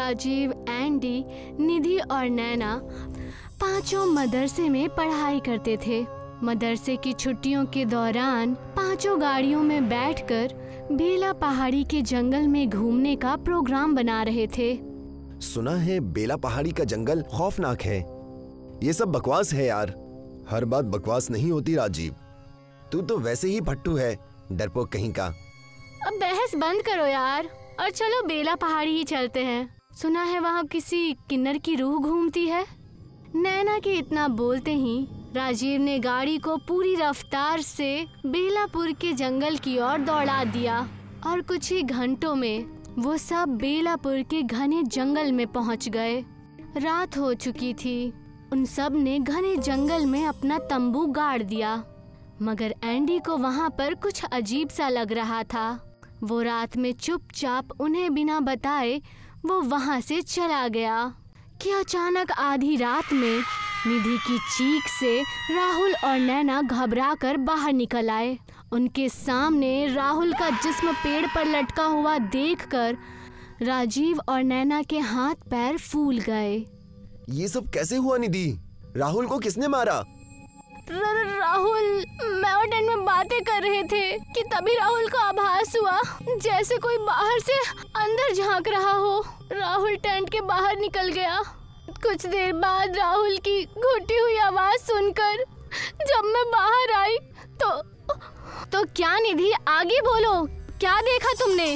Rajiv, Andy, निधि और नैना पांचों मदरसे में पढ़ाई करते थे। मदरसे की छुट्टियों के दौरान पांचों गाड़ियों में बैठकर बेला पहाड़ी के जंगल में घूमने का प्रोग्राम बना रहे थे। सुना है बेला पहाड़ी का जंगल खौफनाक है। ये सब बकवास है यार। हर बात बकवास नहीं होती राजीव। तू तो वैसे ही भट्टू है, डरपोक कहीं का। अब बहस बंद करो यार और चलो बेला पहाड़ी ही चलते हैं। सुना है वहाँ किसी किन्नर की रूह घूमती है। नैना के इतना बोलते ही राजीव ने गाड़ी को पूरी रफ्तार से बेलापुर के जंगल की ओर दौड़ा दिया और कुछ ही घंटों में वो सब बेलापुर के घने जंगल में पहुंच गए। रात हो चुकी थी। उन सब ने घने जंगल में अपना तंबू गाड़ दिया, मगर एंडी को वहाँ पर कुछ अजीब सा लग रहा था। वो रात में चुपचाप उन्हें बिना बताए वो वहाँ से चला गया कि अचानक आधी रात में निधि की चीख से राहुल और नैना घबराकर बाहर निकल आए। उनके सामने राहुल का जिस्म पेड़ पर लटका हुआ देखकर राजीव और नैना के हाथ पैर फूल गए। ये सब कैसे हुआ निधि? राहुल को किसने मारा? राहुल, मैं और टेंट में बातें कर रहे थे कि तभी राहुल को आभास हुआ जैसे कोई बाहर से अंदर झांक रहा हो। राहुल टेंट के बाहर निकल गया। कुछ देर बाद राहुल की घुटी हुई आवाज सुनकर जब मैं बाहर आई तो क्या निधि, आगे बोलो, क्या देखा तुमने?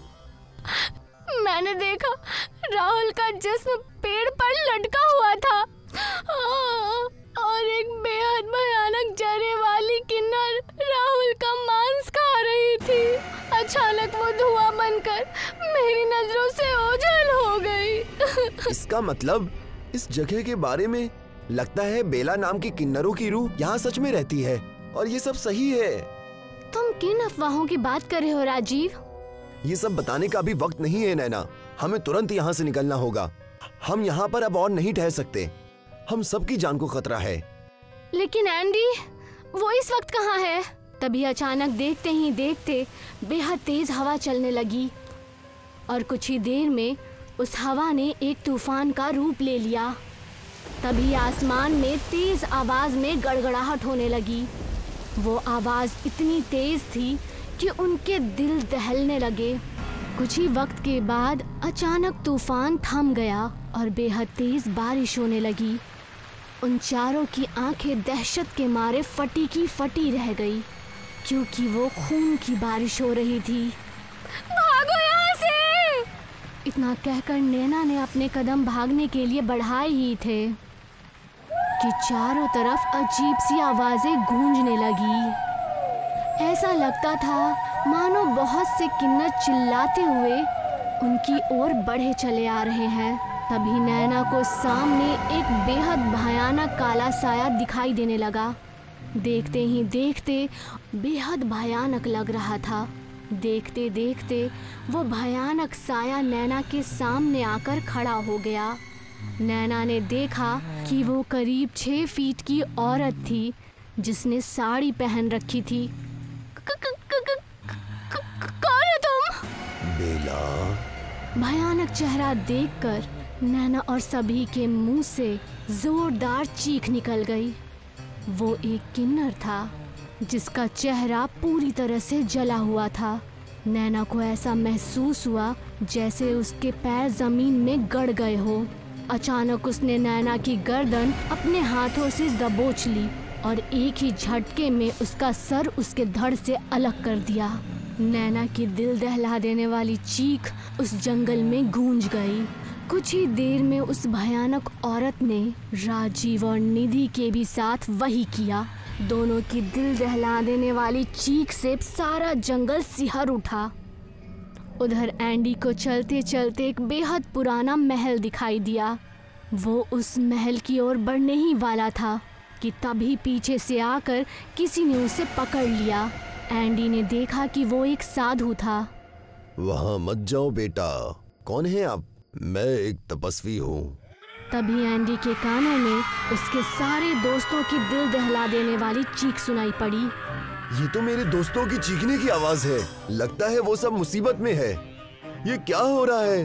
मैंने देखा राहुल का जिस्म पेड़ पर लटका हुआ था और एक बेहद भयानक जहर वाली किन्नर राहुल का मांस खा रही थी। अचानक वो धुआं बनकर मेरी नजरों से ओझल हो गई। इसका मतलब इस जगह के बारे में लगता है बेला नाम की किन्नरों की रूह यहाँ सच में रहती है और ये सब सही है। तुम किन अफवाहों की बात कर रहे हो राजीव? ये सब बताने का अभी वक्त नहीं है नैना। हमें तुरंत यहाँ से निकलना होगा। हम यहाँ पर अब और नहीं ठहर सकते। हम सबकी जान को खतरा है। लेकिन एंडी, वो इस वक्त कहाँ है? तभी अचानक देखते ही देखते बेहद तेज हवा चलने लगी और कुछ ही देर में उस हवा ने एक तूफान का रूप ले लिया। तभी आसमान में तेज आवाज में गड़गड़ाहट होने लगी। वो आवाज इतनी तेज थी कि उनके दिल दहलने लगे। कुछ ही वक्त के बाद अचानक तूफान थम गया और बेहद तेज बारिश होने लगी। उन चारों की आंखें दहशत के मारे फटी की फटी रह गई, क्योंकि वो खून की बारिश हो रही थी। भागो यहाँ से! इतना कहकर नैना ने अपने कदम भागने के लिए बढ़ाए ही थे कि चारों तरफ अजीब सी आवाजें गूंजने लगी। ऐसा लगता था मानो बहुत से किन्नर चिल्लाते हुए उनकी ओर बढ़े चले आ रहे हैं। तभी नैना को सामने एक बेहद भयानक काला साया दिखाई देने लगा। देखते ही देखते बेहद भयानक लग रहा था। देखते देखते वो भयानक साया नैना के सामने आकर खड़ा हो गया। नैना ने देखा कि वो करीब 6 फीट की औरत थी जिसने साड़ी पहन रखी थी। कौन हो तुम? बेला। भयानक चेहरा देखकर नैना और सभी के मुंह से जोरदार चीख निकल गई। वो एक किन्नर था जिसका चेहरा पूरी तरह से जला हुआ था। नैना को ऐसा महसूस हुआ जैसे उसके पैर जमीन में गड़ गए हो। अचानक उसने नैना की गर्दन अपने हाथों से दबोच ली और एक ही झटके में उसका सर उसके धड़ से अलग कर दिया। नैना की दिल दहला देने वाली चीख उस जंगल में गूंज गई। कुछ ही देर में उस भयानक औरत ने राजीव और निधि के भी साथ वही किया। दोनों की दिल दहला देने वाली चीख से सारा जंगल सिहर उठा। उधर एंडी को चलते चलते एक बेहद पुराना महल दिखाई दिया। वो उस महल की ओर बढ़ने ही वाला था कि तभी पीछे से आकर किसी ने उसे पकड़ लिया। एंडी ने देखा कि वो एक साधु था। वहाँ मत जाओ बेटा। कौन है आप? मैं एक तपस्वी हूँ। तभी एंडी के कानों में उसके सारे दोस्तों की दिल दहला देने वाली चीख सुनाई पड़ी। ये तो मेरे दोस्तों की चीखने की आवाज है। लगता है वो सब मुसीबत में है। ये क्या हो रहा है?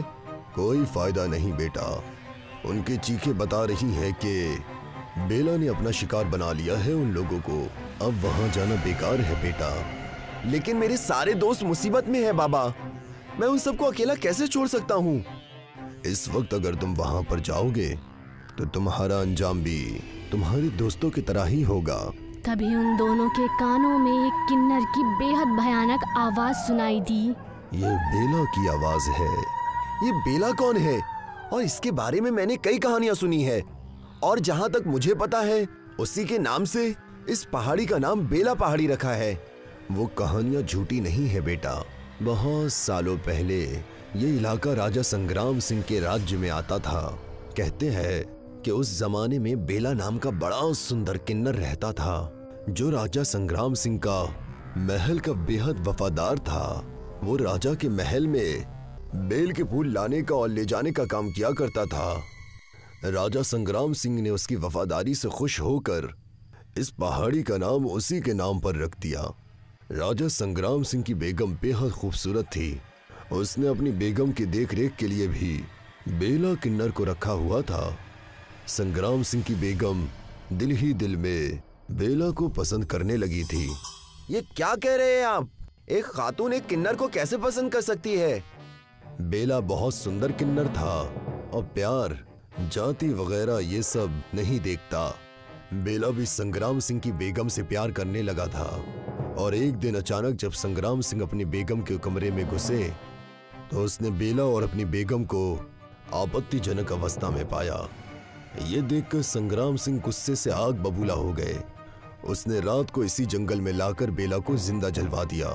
कोई फायदा नहीं बेटा। उनकी चीखें बता रही हैं कि बेला ने अपना शिकार बना लिया है उन लोगों को। अब वहां जाना बेकार है बेटा। लेकिन मेरे सारे दोस्त मुसीबत में हैं बाबा, मैं उन सबको अकेला कैसे छोड़ सकता हूँ? इस वक्त अगर तुम वहां पर जाओगे तो तुम्हारा अंजाम भी तुम्हारे दोस्तों की तरह ही होगा। तभी उन दोनों के कानों में एक किन्नर की बेहद भयानक आवाज सुनाई दी। ये बेला की आवाज है। ये बेला कौन है? और इसके बारे में मैंने कई कहानियां सुनी है, और जहां तक मुझे पता है उसी के नाम से इस पहाड़ी का नाम बेला पहाड़ी रखा है। वो कहानियां झूठी नहीं है बेटा। बहुत सालों पहले ये इलाका राजा संग्राम सिंह के राज्य में आता था। कहते हैं कि उस जमाने में बेला नाम का बड़ा सुंदर किन्नर रहता था, जो राजा संग्राम सिंह का महल का बेहद वफादार था। वो राजा के महल में बेल के फूल लाने का और ले जाने का काम किया करता था। राजा संग्राम सिंह ने उसकी वफादारी से खुश होकर इस पहाड़ी का नाम उसी के नाम पर रख दिया। राजा संग्राम सिंह की बेगम बेहद खूबसूरत थी। उसने अपनी बेगम की देखरेख के लिए भी बेला किन्नर को रखा हुआ था। संग्राम सिंह की बेगम दिल ही दिल में बेला को पसंद करने लगी थी। ये क्या कह रहे हैं आप? एक खातून एक किन्नर को कैसे पसंद कर सकती है? बेला बहुत सुंदर किन्नर था और प्यार, जाति वगैरह ये सब नहीं देखता। बेला भी संग्राम सिंह की बेगम से प्यार करने लगा था। और एक दिन अचानक जब संग्राम सिंह अपनी बेगम के कमरे में घुसे तो उसने बेला और अपनी बेगम को आपत्तिजनक अवस्था में पाया। ये देखकर संग्राम सिंह गुस्से से आग बबूला हो गए। उसने रात को इसी जंगल में लाकर बेला को जिंदा जलवा दिया।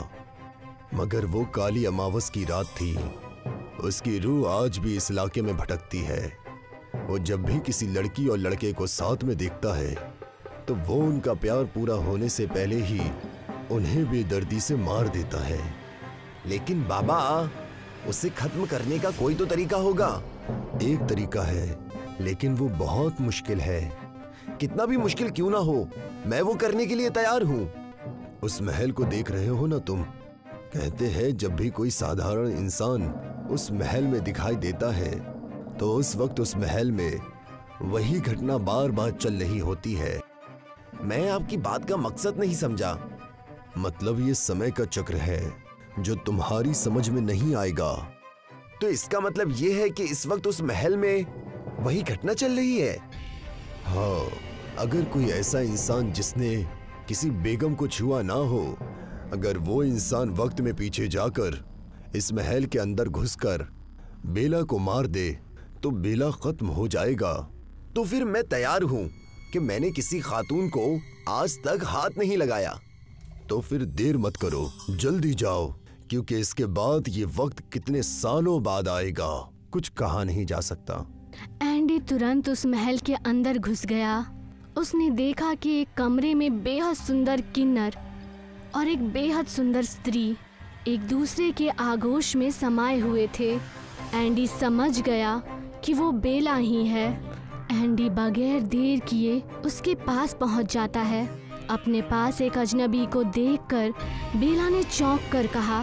मगर वो काली अमावस की रात थी। उसकी रूह आज भी इस इलाके में भटकती है। वो जब भी किसी लड़की और लड़के को साथ में देखता है तो वो उनका प्यार पूरा होने से पहले ही उन्हें बेदर्दी से मार देता है। लेकिन बाबा, उसे खत्म करने का कोई तो तरीका होगा। एक तरीका है, लेकिन वो बहुत मुश्किल है। कितना भी मुश्किल क्यों ना हो, मैं वो करने के लिए तैयार हूँ। उस महल को देख रहे हो ना तुम? कहते हैं जब भी कोई साधारण इंसान उस महल में दिखाई देता है तो उस वक्त उस महल में वही घटना बार बार चल रही होती है। मैं आपकी बात का मकसद नहीं समझा। मतलब ये समय का चक्र है जो तुम्हारी समझ में नहीं आएगा। तो इसका मतलब ये है कि इस वक्त उस महल में वही घटना चल रही है। हाँ, अगर कोई ऐसा इंसान जिसने किसी बेगम को छुआ ना हो, अगर वो इंसान वक्त में पीछे जाकर इस महल के अंदर घुसकर बेला को मार दे तो बेला खत्म हो जाएगा। तो फिर मैं तैयार हूं कि मैंने किसी खातून को आज तक हाथ नहीं लगाया। तो फिर देर मत करो, जल्दी जाओ, क्योंकि इसके बाद ये वक्त कितने सालों बाद आएगा, कुछ कहा नहीं जा सकता। एंडी तुरंत उस महल के अंदर घुस गया। उसने देखा कि एक कमरे में बेहद सुंदर किन्नर और एक बेहद सुंदर स्त्री एक दूसरे के आगोश में समाये हुए थे। एंडी समझ गया कि वो बेला ही है। एंडी बगैर देर किए उसके पास पहुंच जाता है। अपने पास एक अजनबी को देखकर बेला ने चौंक कर कहा,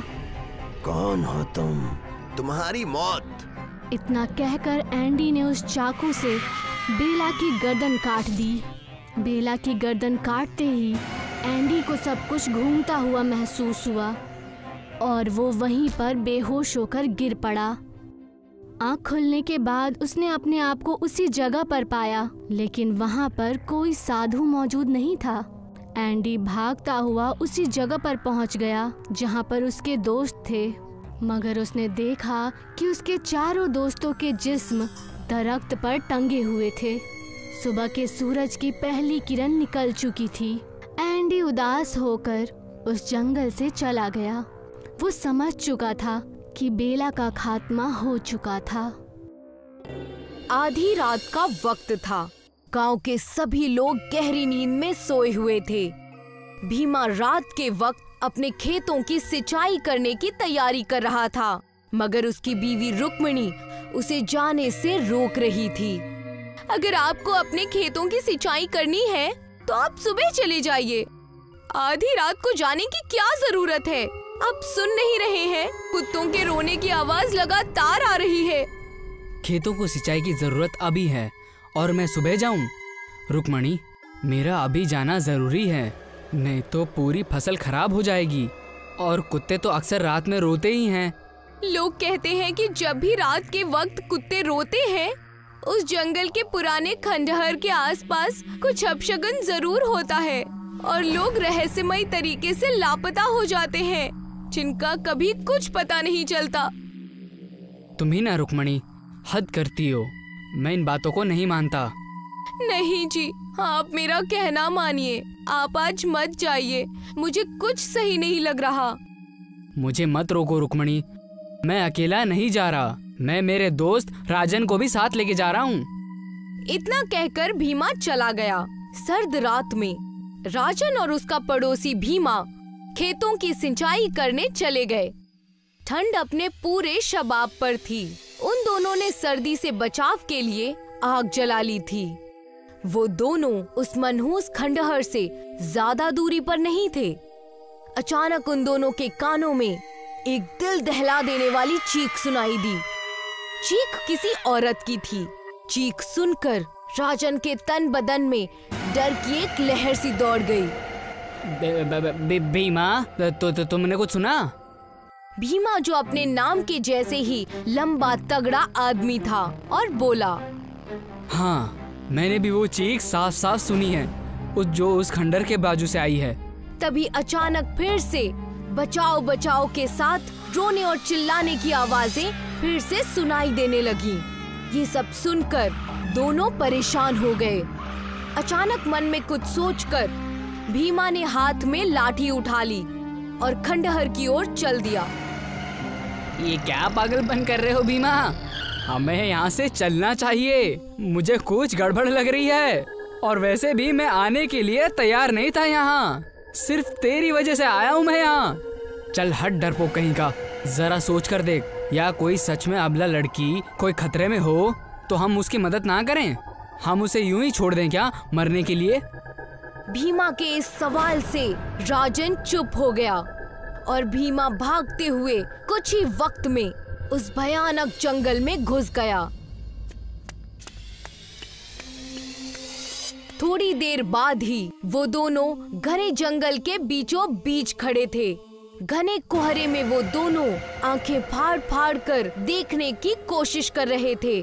कौन हो तुम? तुम्हारी मौत। इतना कहकर एंडी ने उस चाकू से बेला की गर्दन काट दी। बेला की गर्दन काटते ही एंडी को सब कुछ घूमता हुआ महसूस हुआ और वो वहीं पर बेहोश होकर गिर पड़ा। आँख खुलने के बाद उसने अपने आप को उसी जगह पर पाया, लेकिन वहाँ पर कोई साधु मौजूद नहीं था। एंडी भागता हुआ उसी जगह पर पहुँच गया जहाँ पर उसके दोस्त थे, मगर उसने देखा कि उसके चारों दोस्तों के जिस्म दरख्त पर टंगे हुए थे। सुबह के सूरज की पहली किरण निकल चुकी थी। एंडी उदास होकर उस जंगल से चला गया। वो समझ चुका था कि बेला का खात्मा हो चुका था। आधी रात का वक्त था। गांव के सभी लोग गहरी नींद में सोए हुए थे। भीमा रात के वक्त अपने खेतों की सिंचाई करने की तैयारी कर रहा था, मगर उसकी बीवी रुक्मिणी उसे जाने से रोक रही थी। अगर आपको अपने खेतों की सिंचाई करनी है तो आप सुबह चले जाइए। आधी रात को जाने की क्या जरूरत है? आप सुन नहीं रहे हैं? कुत्तों के रोने की आवाज लगातार आ रही है। खेतों को सिंचाई की जरूरत अभी है और मैं सुबह जाऊं? रुक्मणी, मेरा अभी जाना जरूरी है, नहीं तो पूरी फसल खराब हो जाएगी। और कुत्ते तो अक्सर रात में रोते ही हैं। लोग कहते हैं कि जब भी रात के वक्त कुत्ते रोते हैं, उस जंगल के पुराने खंडहर के आसपास कुछ अपशगुन जरूर होता है और लोग रहस्यमयी तरीके से लापता हो जाते हैं, जिनका कभी कुछ पता नहीं चलता। तुम ही ना रुक्मणी, हद करती हो। मैं इन बातों को नहीं मानता। नहीं जी, आप मेरा कहना मानिए। आप आज मत जाइए, मुझे कुछ सही नहीं लग रहा। मुझे मत रोको रुक्मणी, मैं अकेला नहीं जा रहा, मैं मेरे दोस्त राजन को भी साथ लेके जा रहा हूँ। इतना कहकर भीमा चला गया। सर्द रात में राजन और उसका पड़ोसी भीमा खेतों की सिंचाई करने चले गए। ठंड अपने पूरे शबाब पर थी। उन दोनों ने सर्दी से बचाव के लिए आग जला ली थी। वो दोनों उस मनहूस खंडहर से ज्यादा दूरी पर नहीं थे। अचानक उन दोनों के कानों में एक दिल दहला देने वाली चीख सुनाई दी। चीख किसी औरत की थी। चीख सुनकर राजन के तन बदन में डर की एक लहर सी दौड़ गई। भीमा, तो तुमने कुछ सुना? भीमा, जो अपने नाम के जैसे ही लंबा तगड़ा आदमी था, और बोला, हाँ, मैंने भी वो चीख साफ साफ सुनी है, उस खंडर के बाजू से आई है। तभी अचानक फिर से बचाओ बचाओ के साथ रोने और चिल्लाने की आवाजें फिर से सुनाई देने लगी। ये सब सुनकर दोनों परेशान हो गए। अचानक मन में कुछ सोचकर भीमा ने हाथ में लाठी उठा ली और खंडहर की ओर चल दिया। ये क्या पागलपन कर रहे हो भीमा? हमें यहाँ से चलना चाहिए, मुझे कुछ गड़बड़ लग रही है। और वैसे भी मैं आने के लिए तैयार नहीं था यहाँ, सिर्फ तेरी वजह से आया हूँ मैं यहाँ। चल हट डरपोक कहीं का, जरा सोच कर देख, या कोई सच में अबला लड़की कोई खतरे में हो तो हम उसकी मदद ना करें? हम उसे यूं ही छोड़ दें क्या मरने के लिए? भीमा के इस सवाल से राजन चुप हो गया और भीमा भागते हुए कुछ ही वक्त में उस भयानक जंगल में घुस गया। थोड़ी देर बाद ही वो दोनों घने जंगल के बीचों बीच खड़े थे। घने कोहरे में वो दोनों आंखें फाड़ फाड़ कर देखने की कोशिश कर रहे थे।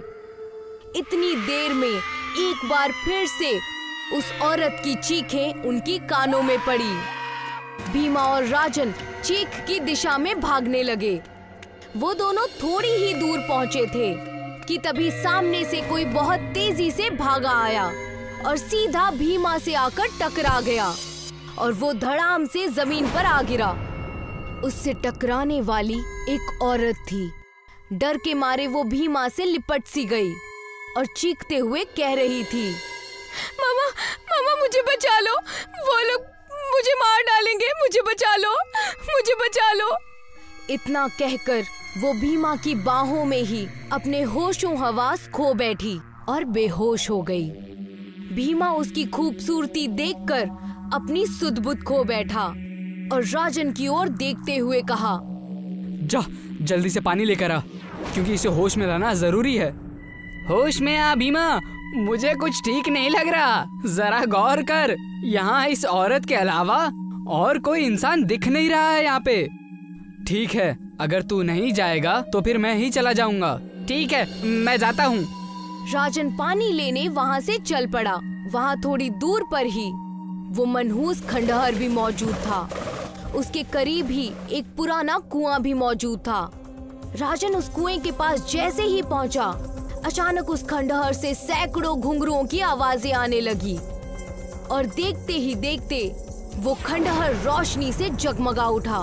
इतनी देर में एक बार फिर से उस औरत की चीखें उनकी कानों में पड़ी। भीमा और राजन चीख की दिशा में भागने लगे। वो दोनों थोड़ी ही दूर पहुंचे थे कि तभी सामने से कोई बहुत तेजी से भागा आया और सीधा भीमा से आकर टकरा गया और वो धड़ाम से जमीन पर आ गिरा। उससे टकराने वाली एक औरत थी। डर के मारे वो भीमा से लिपट सी गई और चीखते हुए कह रही थी, मामा, मामा मुझे बचा लो, वो लोग मुझे मार डालेंगे, मुझे बचा लो, मुझे बचा लो। इतना कहकर वो भीमा की बाहों में ही अपने होशों हवास खो बैठी और बेहोश हो गई। भीमा उसकी खूबसूरती देखकर अपनी सुध-बुध खो बैठा और राजन की ओर देखते हुए कहा, जा जल्दी से पानी लेकर आ, क्योंकि इसे होश में लाना जरूरी है। होश में आ भीमा, मुझे कुछ ठीक नहीं लग रहा, जरा गौर कर, यहाँ इस औरत के अलावा और कोई इंसान दिख नहीं रहा है यहाँ पे। ठीक है, अगर तू नहीं जाएगा तो फिर मैं ही चला जाऊंगा। ठीक है, मैं जाता हूँ। राजन पानी लेने वहाँ से चल पड़ा। वहाँ थोड़ी दूर पर ही वो मनहूस खंडहर भी मौजूद था। उसके करीब ही एक पुराना कुआं भी मौजूद था। राजन उस कुएं के पास जैसे ही पहुंचा, अचानक उस खंडहर से सैकड़ों घुंघरुओं की आवाजें आने लगी और देखते ही देखते वो खंडहर रोशनी से जगमगा उठा।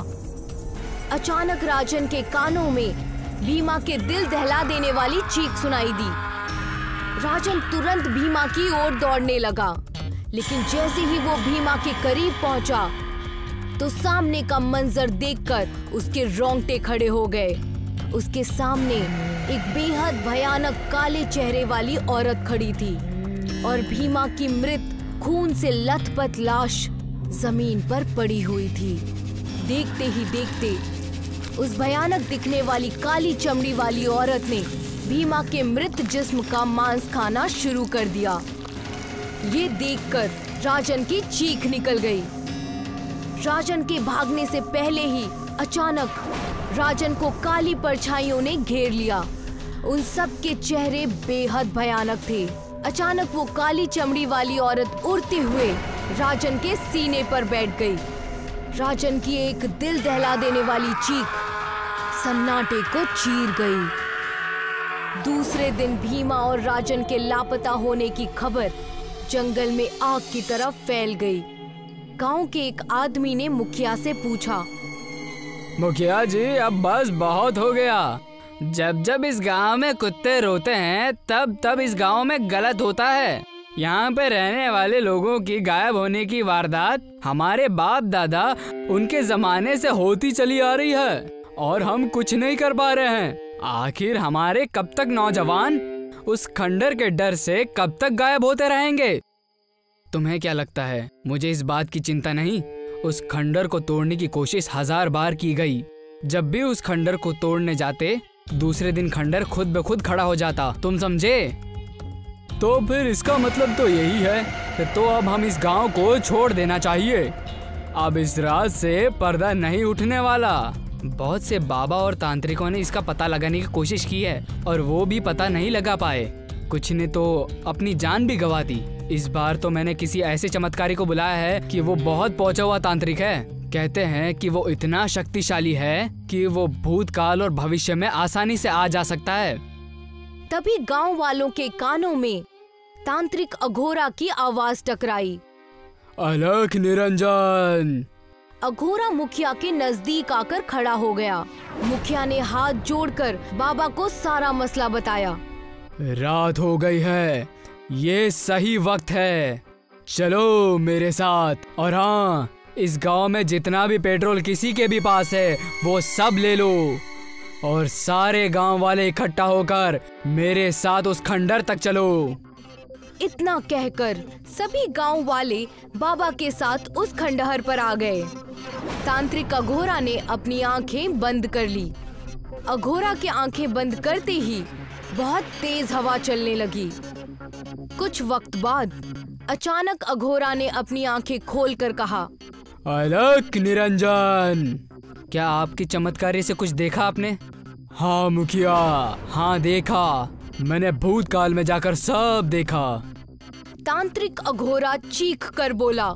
अचानक राजन के कानों में भीमा के दिल दहला देने वाली चीख सुनाई दी। राजन तुरंत भीमा की ओर दौड़ने लगा, लेकिन जैसे ही वो भीमा के करीब पहुंचा तो सामने का मंजर देखकर उसके रोंगटे खड़े हो गए। उसके सामने एक बेहद भयानक काले चेहरे वाली औरत खड़ी थी और भीमा की मृत खून से लथपथ लाश जमीन पर पड़ी हुई थी। देखते ही देखते उस भयानक दिखने वाली काली चमड़ी वाली औरत ने भीमा के मृत जिस्म का मांस खाना शुरू कर दिया। ये देखकर राजन की चीख निकल गई। राजन के भागने से पहले ही अचानक राजन को काली परछाइयों ने घेर लिया। उन सब के चेहरे बेहद भयानक थे। अचानक वो काली चमड़ी वाली औरत उड़ते हुए राजन के सीने पर बैठ गई। राजन की एक दिल दहला देने वाली चीख सन्नाटे को चीर गई। दूसरे दिन भीमा और राजन के लापता होने की खबर जंगल में आग की तरफ फैल गई। गांव के एक आदमी ने मुखिया से पूछा, मुखिया जी, अब बस बहुत हो गया। जब जब इस गांव में कुत्ते रोते हैं तब तब इस गांव में गलत होता है। यहाँ पे रहने वाले लोगों की गायब होने की वारदात हमारे बाप दादा उनके जमाने से होती चली आ रही है और हम कुछ नहीं कर पा रहे हैं। आखिर हमारे कब तक नौजवान उस खंडर के डर से कब तक गायब होते रहेंगे? तुम्हें क्या लगता है मुझे इस बात की चिंता नहीं? उस खंडर को तोड़ने की कोशिश 1000 बार की गई। जब भी उस खंडर को तोड़ने जाते दूसरे दिन खंडर खुद ब खुद खड़ा हो जाता। तुम समझे? तो फिर इसका मतलब तो यही है, फिर तो अब हम इस गांव को छोड़ देना चाहिए। अब इस राज से पर्दा नहीं उठने वाला। बहुत से बाबा और तांत्रिकों ने इसका पता लगाने की कोशिश की है और वो भी पता नहीं लगा पाए। कुछ ने तो अपनी जान भी गंवा दी। इस बार तो मैंने किसी ऐसे चमत्कारी को बुलाया है कि वो बहुत पहुंचा हुआ तांत्रिक है। कहते हैं कि वो इतना शक्तिशाली है कि वो भूतकाल और भविष्य में आसानी से आ जा सकता है। तभी गांव वालों के कानों में तांत्रिक अघोरा की आवाज टकराई, अलख निरंजन। अघोरा मुखिया के नजदीक आकर खड़ा हो गया। मुखिया ने हाथ जोड़कर बाबा को सारा मसला बताया। रात हो गई है, ये सही वक्त है, चलो मेरे साथ। और हाँ, इस गांव में जितना भी पेट्रोल किसी के भी पास है वो सब ले लो और सारे गांव वाले इकट्ठा होकर मेरे साथ उस खंडर तक चलो। इतना कहकर सभी गांव वाले बाबा के साथ उस खंडहर पर आ गए। तांत्रिक अघोरा ने अपनी आंखें बंद कर ली। अघोरा की आंखें बंद करते ही बहुत तेज हवा चलने लगी। कुछ वक्त बाद अचानक अघोरा ने अपनी आंखें खोलकर कहा, अलख निरंजन। क्या आपकी चमत्कारी से कुछ देखा आपने? हाँ मुखिया, हाँ देखा, मैंने भूतकाल में जाकर सब देखा। तांत्रिक अघोरा चीख कर बोला,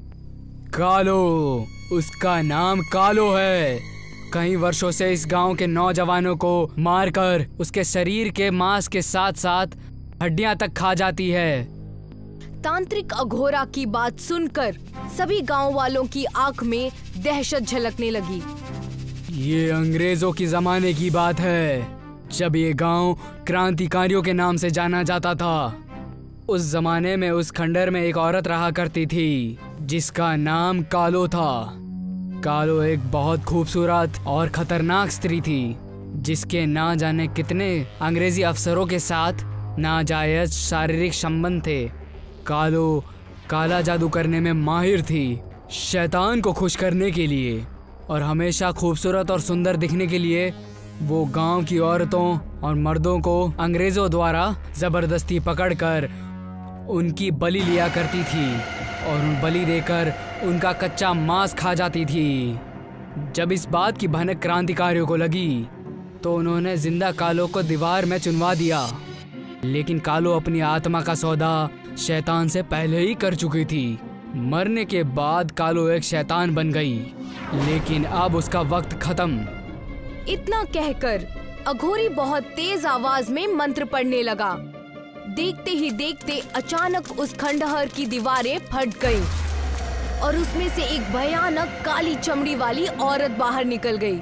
कालो, उसका नाम कालो है। कई वर्षों से इस गांव के नौजवानों को मारकर उसके शरीर के मांस के साथ साथ हड्डियां तक खा जाती है। तांत्रिक अघोरा की बात सुनकर सभी गांव वालों की आंख में दहशत झलकने लगी। ये अंग्रेजों की जमाने की बात है, जब ये गांव क्रांतिकारियों के नाम से जाना जाता था। उस जमाने में उस खंडर में एक औरत रहा करती थी जिसका नाम कालो था। कालो एक बहुत खूबसूरत और खतरनाक स्त्री थी जिसके ना जाने कितने अंग्रेजी अफसरों के साथ नाजायज शारीरिक संबंध थे। कालो काला जादू करने में माहिर थी, शैतान को खुश करने के लिए और हमेशा खूबसूरत और सुंदर दिखने के लिए वो गांव की औरतों और मर्दों को अंग्रेजों द्वारा जबरदस्ती पकड़कर उनकी बलि लिया करती थी और उन बलि देकर उनका कच्चा मांस खा जाती थी। जब इस बात की भनक क्रांतिकारियों को लगी तो उन्होंने जिंदा कालो को दीवार में चुनवा दिया, लेकिन कालो अपनी आत्मा का सौदा शैतान से पहले ही कर चुकी थी। मरने के बाद कालो एक शैतान बन गई, लेकिन अब उसका वक्त खत्म। इतना कहकर अघोरी बहुत तेज आवाज में मंत्र पढ़ने लगा। देखते ही देखते अचानक उस खंडहर की दीवारें फट गईं और उसमें से एक भयानक काली चमड़ी वाली औरत बाहर निकल गई।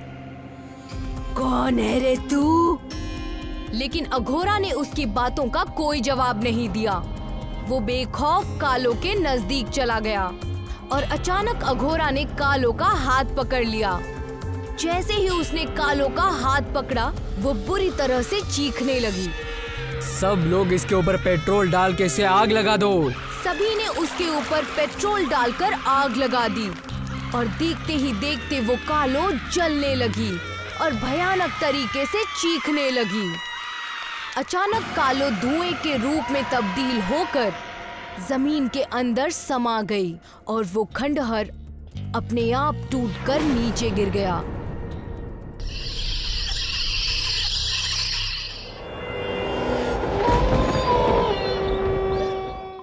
कौन है रे तू? लेकिन अघोरा ने उसकी बातों का कोई जवाब नहीं दिया। वो बेखौफ कालो के नजदीक चला गया और अचानक अघोरा ने कालो का हाथ पकड़ लिया। जैसे ही उसने कालो का हाथ पकड़ा वो बुरी तरह से चीखने लगी। सब लोग इसके ऊपर पेट्रोल डाल के इसे आग लगा दो। सभी ने उसके ऊपर पेट्रोल डालकर आग लगा दी और देखते ही देखते वो कालो जलने लगी और भयानक तरीके से चीखने लगी। अचानक कालो धुएं के रूप में तब्दील होकर जमीन के अंदर समा गई और वो खंडहर अपने आप टूटकर नीचे गिर गया।